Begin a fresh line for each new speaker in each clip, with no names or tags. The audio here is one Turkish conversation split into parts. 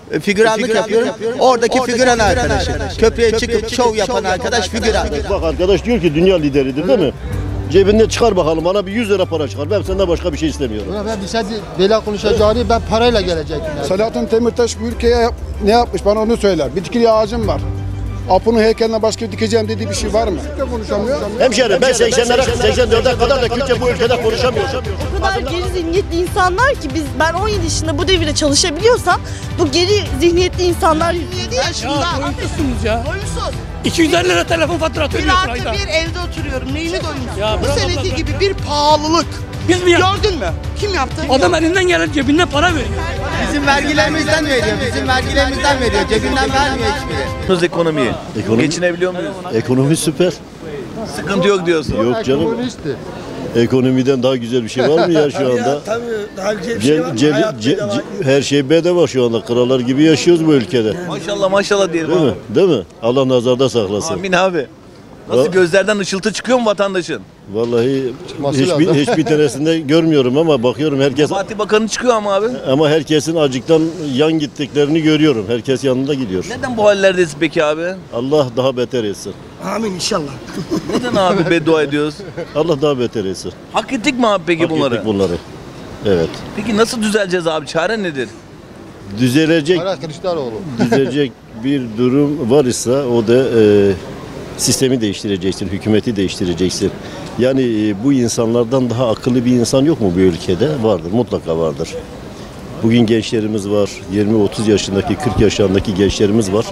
Figüranlık yapıyorum. Oradaki figüran arkadaşım. Köprüye çıkıp şov yapan arkadaş figüran.
Bak arkadaş diyor ki dünya lideridir değil mi? Cebinde çıkar bakalım, bana bir 100 lira para çıkar. Ben senden başka bir şey istemiyorum.
Ben bir şey böyle konuşacağını ben parayla gelecektim.
Selahattin Demirtaş bu ülkeye ne yapmış bana onu söyler. Bitkili ağacım var. Apo'nun heykeline başka dikeceğim dediği bir şey var mı? Türkçe konuşamıyor.
Hemşerim ben 84'e kadar da Kürtçe bu ülkede konuşamıyorum.
O kadar geri zihniyetli insanlar ki ben 17 yaşında bu devirde çalışabiliyorsam bu geri zihniyetli insanlar
27 yaşında.
Doymuşsunuz ya.
Doyumsuz.
250 lira telefon faturası
Bir
ödüyorsun
artı
ayda.
bir evde oturuyorum. Neyini doyumsuz?
Ya
Bu
bırak
seneki
Allah,
gibi bir pahalılık.
Biz mi yaptık?
Gördün mü? Kim yaptı?
Adam elinden gelen cebinden para veriyor.
Bizim vergilerimizden veriyor. Bizim vergilerimizden veriyor. Cebinden vermiyor hiçbiri.
Ekonomiyi. Geçinebiliyor muyuz?
Ekonomi süper.
Sıkıntı yok diyorsun.
Yok canım. Ekonomiden daha güzel bir şey var mı ya şu anda?
Tabii daha güzel bir şey var mı?
Her şey bedava şu anda. Krallar gibi yaşıyoruz bu ülkede.
Maşallah maşallah diyelim
Değil
abi.
mi? Değil mi? Allah nazarda saklasın.
Amin abi. Nasıl gözlerden ışıltı çıkıyor mu vatandaşın?
Vallahi
lazım.
hiçbir tanesinde görmüyorum ama bakıyorum herkes,
Fatih Bakanı çıkıyor ama abi.
ama herkesin acıktan yan gittiklerini görüyorum. Herkes yanında gidiyor.
Neden bu hallerdeyiz peki abi?
Allah daha beter etsin.
Amin inşallah.
Neden abi beddua ediyoruz?
Allah daha beter etsin.
Hak ettik mi abi peki
Hak
bunları?
ettik bunları. Evet.
Peki nasıl düzeleceğiz abi? Çare nedir?
Düzelecek düzelecek bir durum var ise o da sistemi değiştireceksin, hükümeti değiştireceksin. Yani bu insanlardan daha akıllı bir insan yok mu bu ülkede? Vardır, mutlaka vardır. Bugün gençlerimiz var, 20-30 yaşındaki, 40 yaşlarındaki gençlerimiz var.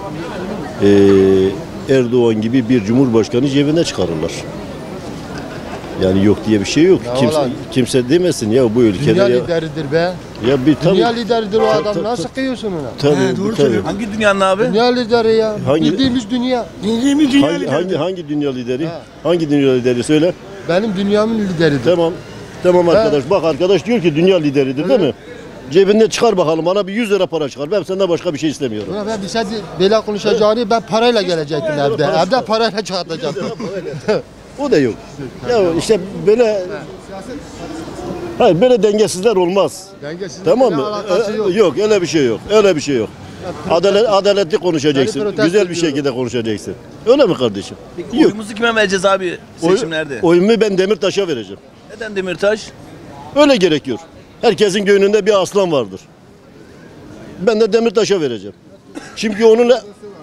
Erdoğan gibi bir cumhurbaşkanı cebine çıkarırlar. Yani yok diye bir şey yok. Kimse demesin ya bu ülkede.
Dünya
ya,
lideridir be.
ya bir
Dünya
tabii,
lideridir o adam. Nasıl kıyıyorsun ona?
tabii.
Hangi dünyanın abi?
Dünya lideri ya.
Hangi-
Bildiğimiz dünya.
Dinlediğimiz dünya lideri.
Hangi dünya lideri? Hangi dünya lideri söyle?
Benim dünyamın lideridir.
Tamam. Tamam arkadaş. Bak arkadaş diyor ki dünya lideridir değil mi? Cebinde çıkar bakalım, bana bir 100 lira para çıkar. Ben senden başka bir şey istemiyorum.
Ben bir şey böyle konuşacağını ben parayla gelecektim evde. Evde parayla çıkartacaktım.
O da yok. Ya işte böyle hayır, böyle dengesizler olmaz. Tamam mı? Yok, öyle bir şey yok. Öyle bir şey yok. Adaletli konuşacaksın.
protesto
Güzel bir
ediyorum.
şekilde konuşacaksın. Öyle mi kardeşim?
Peki
Yok.
oyumuzu kime vereceğiz abi seçimlerde?
Oyumu ben Demirtaş'a vereceğim.
Neden Demirtaş?
Öyle gerekiyor. Herkesin gönlünde bir aslan vardır. Ben de Demirtaş'a vereceğim. Çünkü onunla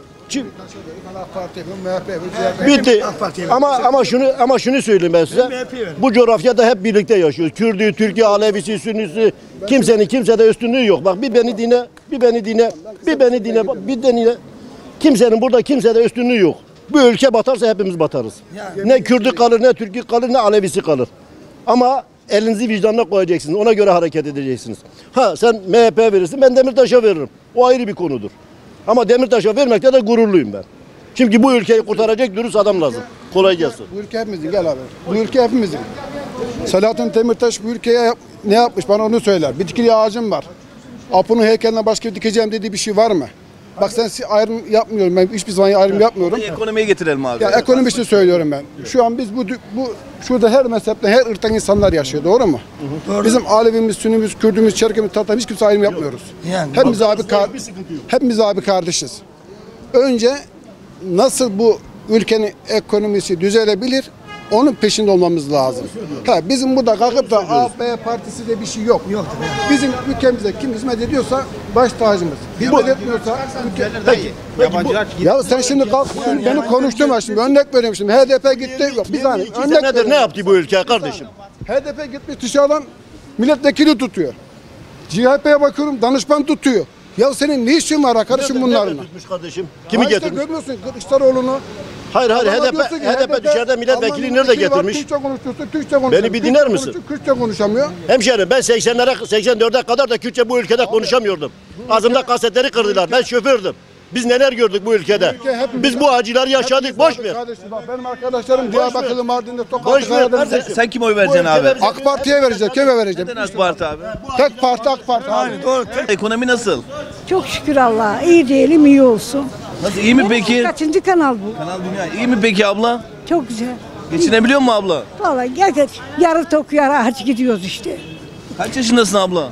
bitti. Ama şunu söyleyeyim ben size. Bu coğrafyada hep birlikte yaşıyoruz. Kürdü, Türkiye, Alevisi, Sünnisi. Kimsede üstünlüğü yok. Bak bir beni dinle, bir beni dinle, bak, bir dinle. Kimsenin burada kimsede üstünlüğü yok. Bu ülke batarsa hepimiz batarız. Ne Kürdü kalır, ne Türk'ü kalır, ne Alevisi kalır. Ama elinizi vicdanına koyacaksınız. Ona göre hareket edeceksiniz. Ha sen MHP'ye verirsin, ben Demirtaş'a veririm. O ayrı bir konudur. Ama Demirtaş'a vermekte de gururluyum ben. Çünkü bu ülkeyi kurtaracak dürüst adam lazım. Kolay gelsin.
Bu ülke hepimizin gel abi. Bu ülke hepimizin. Selahattin Demirtaş bu ülkeye ne yapmış bana onu söyler. Bitkili ağacım var. Apo'nun heykeline başka dikeceğim dediği bir şey var mı? Bak sen ayrım yapmıyorum. Ben hiçbir zaman ayrım yapmıyorum.
Ekonomiye getirelim abi.
Ya ekonomisini söylüyorum ben. Şu an biz şurada her mezhepte, her ırktan insanlar yaşıyor. Doğru mu?
Doğru.
Bizim Alevimiz, Sünnimiz, Kürdümüz, Çerkemiz, Tatar hiç kimse ayrım yapmıyoruz.
Yani.
Hepimiz abi kardeşiz. Önce nasıl bu ülkenin ekonomisi düzelebilir? Onun peşinde olmamız lazım. Bizim burada kalkıp da A, B partisi de bir şey yok.
Yok.
Bizim ülkemize kim hizmet ediyorsa baş tacımız. Hizmet etmiyorsa ya sen şimdi kalk beni konuşturma şimdi örnek veriyorum şimdi HDP gitti yok bir saniye örnek
Nedir, ne yaptı bu ülke kardeşim?
HDP gitmiş dışarıdan milletvekili tutuyor. CHP'ye bakıyorum danışman tutuyor. Ya senin ne işin var arkadaşım bunlarla?
Tutmuş kardeşim. Kimi getirmiş?
Görmüyorsun Kılıçdaroğlu'nu.
Hayır
Adama diyorsun ki
HDP dışarıda milletvekili
Almanya'nın
nerede
bir şey var,
getirmiş?
Türkçe konuşuyorsun, Türkçe konuşuyor.
Beni bir dinler misin?
Kürtçe konuşamıyor.
Hemşerim ben 84'e kadar da Kürtçe bu ülkede konuşamıyordum. Ağzımda kasetleri kırdılar. Ben şofördüm. Biz neler gördük bu ülkede? Biz bu acıları yaşadık. Boş ver.
Kardeşim bak benim arkadaşlarım Diyarbakırlı, Mardin'de,
Boş
Tokat'ta,
ver.
Karadeniz'de.
Sen kime oy vereceksin abi?
AK Parti'ye vereceğim. Kime vereceğim?
Neden AK Parti abi?
Tek parti AK Parti.
Aynen doğru.
Ekonomi nasıl?
Çok şükür Allah'a. İyi diyelim iyi olsun.
Nasıl iyi mi peki?
Kaçıncı kanal bu?
Kanal Dünya iyi mi peki abla?
Çok güzel.
Geçinebiliyor mu abla?
Vallahi gerçekten yarı tok yarı aç gidiyoruz işte.
Kaç yaşındasın abla?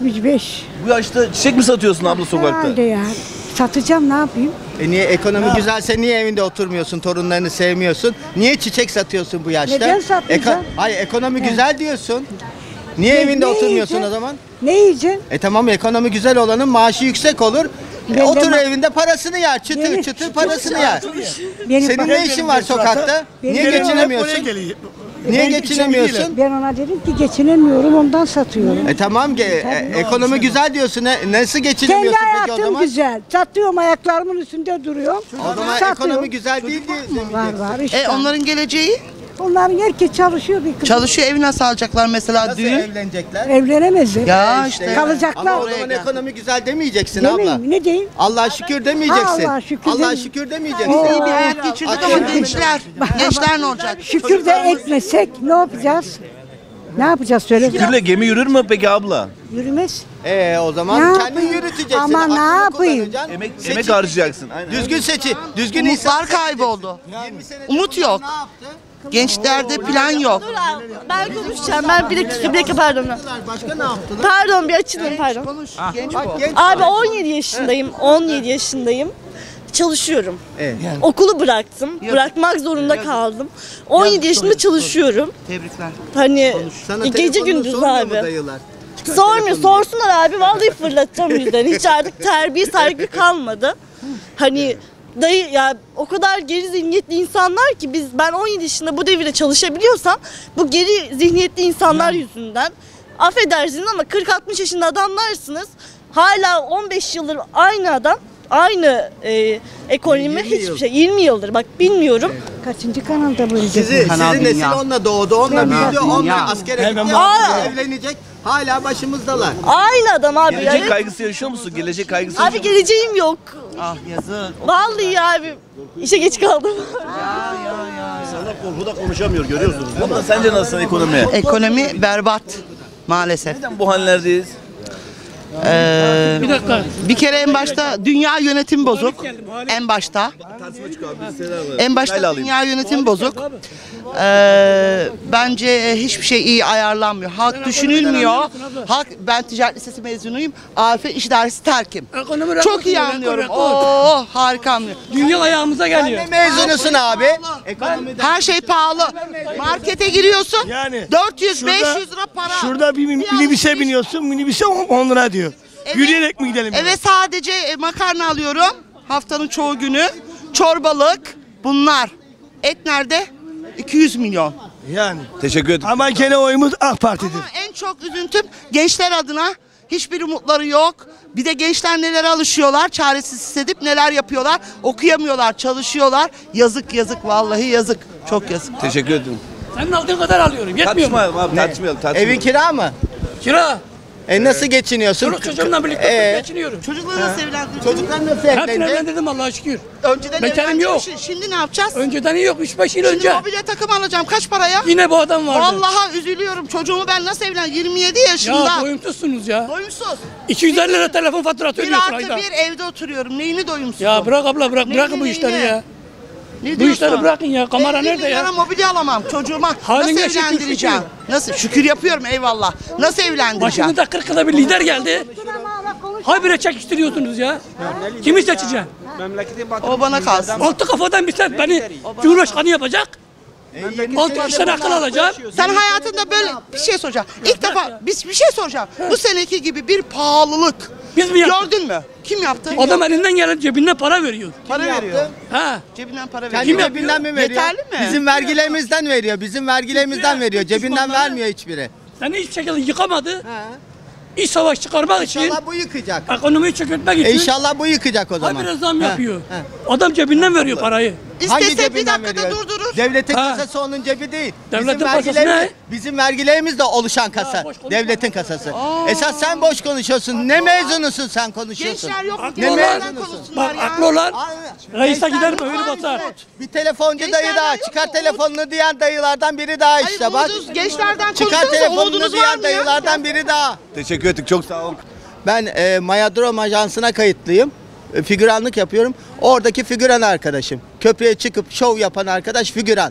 75.
Bu yaşta çiçek mi satıyorsun abla sokakta?
Herhalde ya. Satacağım, ne yapayım?
Niye ekonomi güzelse niye evinde oturmuyorsun, torunlarını sevmiyorsun? Niye çiçek satıyorsun bu yaşta?
Neden satmayacağım?
Hayır, ekonomi güzel diyorsun. Niye evinde oturmuyorsun
yiyeceğim?
o zaman?
Ne yiyeceğim?
Tamam, ekonomi güzel olanın maaşı yüksek olur.
Ben
Otur
de-
evinde parasını yer, çıtır
Benim-
çıtır parasını yer.
Benim
Senin ne işin var sokakta? Niye
Benim-
geçinemiyorsun? Niye geçinemiyorsun?
Ben ona dedim ki geçinemiyorum, ondan satıyorum.
Tamam, ekonomi güzel diyorsun. Nasıl
Kendi
geçinemiyorsun peki o
hayatım
zaman?
güzel. Satıyorum, ayaklarımın üstünde duruyorum.
O zaman
Satıyorum.
ekonomi güzel değil diye.
Var işte.
Onların geleceği
Onların herkes çalışıyor bir kız.
çalışıyor, evi nasıl alacaklar mesela
Nasıl
düğün?
evlenecekler?
Evlenemezler.
Ya işte.
Kalacaklar.
Ama o zaman ekonomi güzel demeyeceksin
Demeyeyim,
abla.
ne diyeyim?
Allah'a şükür demeyeceksin.
Allah'a şükür
Allah'a
demeyeyim.
şükür demeyeceksin.
İyi bir hayat geçirdik ama gençler. Gençler ne olacak?
Şükür de etmesek ne yapacağız? Ne yapacağız söyle.
Şükürle gemi yürür mü peki abla?
Yürümez.
O zaman
Ne
kendin
yapayım?
yürüteceksin.
Ama ne
aklını
yapayım?
kullanacaksın.
Emek harcayacaksın. Aynen.
Düzgün seçi. Düzgün
Umutlar
insan
kayboldu.
20 senedir
Umut
bunlar
yok.
Ne yaptı?
Gençlerde plan yok.
Dur abi, ben konuşacağım. Ben bir dakika pardon.
Başka ne yaptılar?
Pardon, bir açılın pardon.
Genç
Bak,
bu.
genç
Abi 17 yaşındayım. 17 yaşındayım. Çalışıyorum.
Evet.
Okulu bıraktım. Bırakmak zorunda kaldım. 17 yaşında çalışıyorum.
Tebrikler.
Hani
Sana
gece
telefonunu
gündüz
sormuyor mu
abi.
dayılar?
Sormuyor, sorsunlar abi. Vallahi fırlatacağım yüzden. Hiç artık terbiye saygı kalmadı. Hani dayı ya, o kadar geri zihniyetli insanlar ki ben 17 yaşında bu devirde çalışabiliyorsam bu geri zihniyetli insanlar yüzünden. Affedersiniz ama 40-60 yaşında adamlarsınız. Hala 15 yıldır aynı adam, aynı ekonomi,
20
hiçbir
yıl.
şey. 20 yıldır bak bilmiyorum.
Kaçıncı kanalda bu izledi?
Sizin nesil onunla doğdu, onunla büyüdü, onunla askere gitti,
Aa!
evlenecek. Hala başımızdalar.
Aynı adam abi.
Gelecek
Ya.
kaygısı yaşıyor musun? Gelecek kaygısı
Abi geleceğim yok.
Ah yazık.
Vallahi abi işe geç kaldım.
İnsanlar korkuda konuşamıyor, görüyorsunuz değil mi?
Abla sence nasıl ekonomi?
Ekonomi berbat maalesef.
Neden bu hallerdeyiz?
Bir dakika.
Bir kere en başta dünya yönetim bozuk. En başta. En başta dünya yönetim bozuk. Bence hiçbir şey iyi ayarlanmıyor. Halk düşünülmüyor. Halk, ben ticaret lisesi mezunuyum. Afet İş Dairesi terkim.
Ekonomi rekor
Çok iyi
rekor,
anlıyorum.
rekor.
Oo, harika anlıyorum.
Dünya ayağımıza geliyor.
Ne mezunusun abi? Ekonomiden.
Her şey pahalı. Markete giriyorsun.
Yani
400-500 lira para.
şurada bir minibüse
alışveriş-
biniyorsun, minibüse 10 lira diyor.
Evet.
Yürüyerek mi gidelim?
Eve sadece makarna alıyorum. Haftanın çoğu günü. Çorbalık. Bunlar. Et nerede? 200 milyon.
Yani.
Teşekkür ederim.
Ama gene oyumuz AK Parti'dir.
Ama en çok üzüntüm gençler adına. Hiçbir umutları yok. Bir de gençler nelere alışıyorlar, çaresiz hissedip neler yapıyorlar. Okuyamıyorlar, çalışıyorlar. Yazık yazık, vallahi yazık. Çok yazık.
Teşekkür ederim.
Senin aldığın kadar alıyorum. Yetmiyor mu?
Tartışmayalım abi, tartışmayalım.
Evin kira mı?
Kira.
Nasıl geçiniyorsun?
Çoluk çocuğumla birlikte geçiniyorum.
Çocukları nasıl evlendirdin?
Çocuklar nasıl
Hepsini
evlenecek?
evlendirdim Allah'a şükür.
Önceden
Bekarım yok.
evlendirmişsin. Şimdi ne yapacağız?
Önceden yok 3-5 yıl
Şimdi
önce.
mobilya takım alacağım. Kaç paraya?
Yine bu adam vardı.
Vallahi üzülüyorum. Çocuğumu ben nasıl evlen? 27 yaşında.
Ya doyumsuzsunuz ya.
Doyumsuz.
250 lira telefon faturası
Bir
ödüyorsun
artı
ayda.
bir evde oturuyorum. Neyini doyumsuz?
Ya bırak abla bırak. Bırakın bu
Neyini,
işleri
neyini?
ya.
Ne
Bu
diyorsun?
işleri bırakın ya. Kamera
50
nerede
bin lira
ya?
mobilya alamam çocuğuma.
Haline
Nasıl
şükür,
evlendireceğim?
şükür.
Nasıl? Şükür yapıyorum eyvallah. Nasıl evlendireceğim?
Başımızda 40 yılda bir lider geldi. Habire çekiştiriyorsunuz ya. Kimi seçeceğim?
O bana kalsın.
Altı kafadan bir set beni Cumhurbaşkanı yapacak. 6 kişiden akıl alacağım.
Sen hayatında böyle bir şey soracağım. İlk defa bir şey soracağım. Bu seneki gibi bir pahalılık
Biz mi yaptık?
gördün mü? Kim yaptı?
Adam elinden gelen cebinden para veriyor.
Para veriyor.
Ha.
Cebinden para veriyor.
Kendi cebinden mi veriyor?
Yeterli mi?
Bizim vergilerimizden veriyor. Bizim vergilerimizden veriyor. Cebinden vermiyor hiçbiri.
Seni hiçbir şekilde yıkamadı. İç savaş çıkarmak için,
İnşallah bu yıkacak.
ekonomiyi çökertmek için
İnşallah bu yıkacak o zaman.
habire zam
Ha,
yapıyor.
ha.
Adam cebinden veriyor parayı.
Hangi
İstese bir
cebinden
dakikada
veriyor?
durdurur.
Devletin
Ha.
kasası onun cebi değil.
Devletin kasası ne?
Bizim vergilerimiz de oluşan kasa.
boş konuşma.
Devletin kasası. Esas sen boş konuşuyorsun. Ne mezunusun sen konuşuyorsun?
Gençler yok mu?
Aklı
Ne
olan,
Gençlerden
mezunusun?
konuşsunlar
bak
ya.
aklı olan reise gider
Gençler
böyle
yok.
batar.
Bir telefoncu
Gençlerden
dayı daha.
yok
Çıkar
mu?
telefonunu diyen dayılardan biri daha
Hayır,
işte bak.
umudunuz gençlerden
Çıkar
konuşsanıza
telefonunu
umudunuz var
diyen
mı ya?
dayılardan biri daha.
Teşekkür ettik. Çok sağ olun.
Ben Mayadrom Ajansı'na kayıtlıyım. Figüranlık yapıyorum. Oradaki figüran arkadaşım. Köprüye çıkıp şov yapan arkadaş figüran.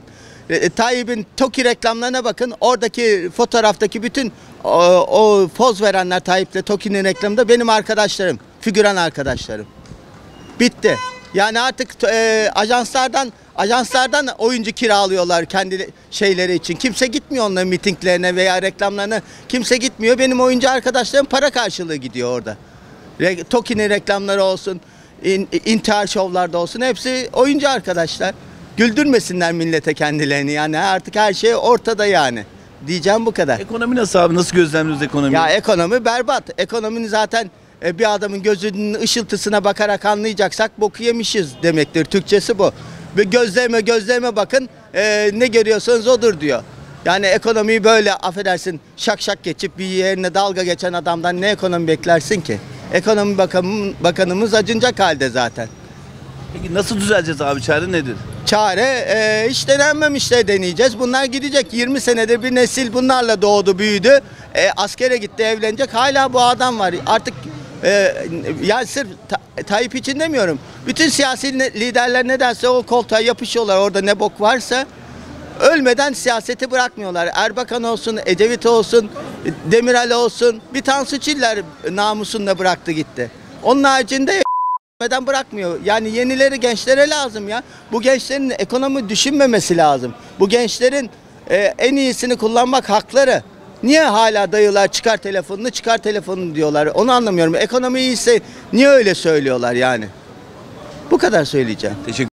Tayyip'in TOKİ reklamlarına bakın. Oradaki fotoğraftaki bütün o poz verenler Tayyip'le TOKİ'nin reklamında benim arkadaşlarım. Figüran arkadaşlarım. Bitti. Yani artık ajanslardan oyuncu kiralıyorlar kendi şeyleri için. Kimse gitmiyor onların mitinglerine veya reklamlarına. Kimse gitmiyor. Benim oyuncu arkadaşlarım para karşılığı gidiyor orada. TOKİ'nin reklamları olsun, intihar şovlarda olsun, hepsi oyuncu arkadaşlar. Güldürmesinler millete kendilerini, yani artık her şey ortada yani. Diyeceğim bu kadar.
Ekonomi nasıl abi? Nasıl gözlemliyoruz ekonomiyi?
Ya ekonomi berbat. Ekonominin zaten bir adamın gözünün ışıltısına bakarak anlayacaksak boku yemişiz demektir. Türkçesi bu. Ve gözleme bakın, ne görüyorsanız odur diyor. Yani ekonomiyi böyle affedersin şak şak geçip bir yerine dalga geçen adamdan ne ekonomi beklersin ki? Ekonomi bakanımız acınacak halde zaten.
Peki nasıl düzeleceğiz abi? Çare nedir?
Çare hiç denenmemişler, deneyeceğiz. Bunlar gidecek. 20 senedir bir nesil bunlarla doğdu, büyüdü. Askere gitti, evlenecek. Hala bu adam var. Artık yani sırf Tayyip için demiyorum. Bütün siyasi liderler nedense o koltuğa yapışıyorlar. Orada ne bok varsa ölmeden siyaseti bırakmıyorlar. Erbakan olsun, Ecevit olsun, Demirel olsun. Bir Tansu Çiller namusunda bıraktı gitti. Onun haricinde bırakmıyor. Yani yenileri gençlere lazım ya. Bu gençlerin ekonomi düşünmemesi lazım. Bu gençlerin en iyisini kullanmak hakları. Niye hala dayılar çıkar telefonunu diyorlar. Onu anlamıyorum. Ekonomi iyiyse niye öyle söylüyorlar yani? Bu kadar söyleyeceğim.
Teşekkür